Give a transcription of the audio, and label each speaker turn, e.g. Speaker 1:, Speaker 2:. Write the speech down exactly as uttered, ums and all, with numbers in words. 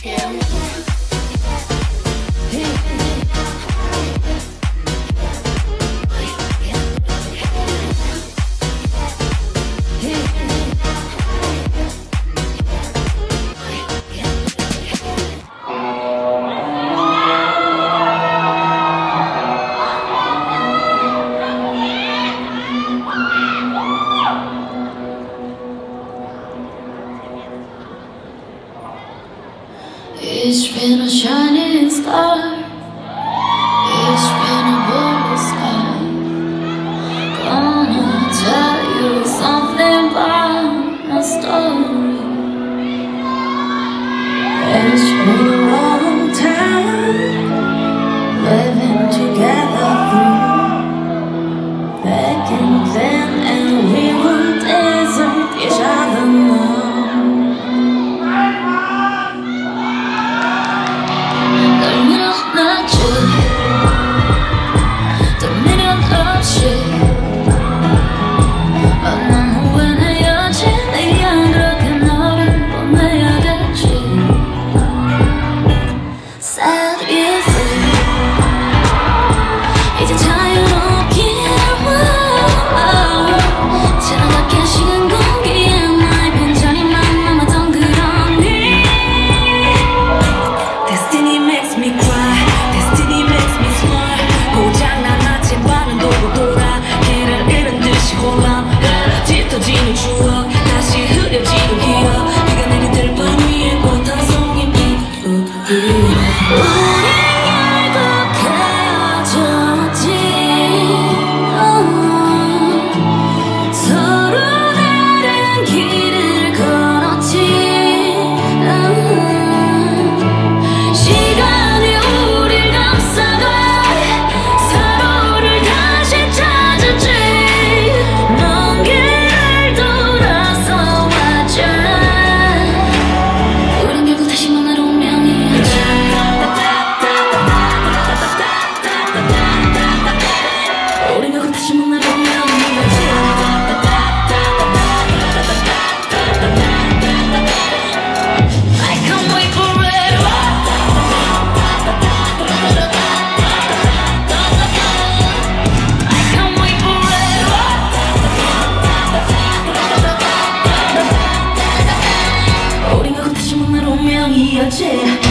Speaker 1: It's been a shining star. It's been a blue sky. Gonna tell you something about my story. It's been a long time living together through back and then, and we won't desert each other now.
Speaker 2: 짙어지는 추억 다시 흐려지는 기억 네가 내리들 밤 위에 꽃 한 송이 피고 우리 결국 헤어졌지. 어, 서로 다른 길을 걸었지. 어, 시간이 우릴 감싸가 서로를 다시 찾았지. 먼 길 운명이었지.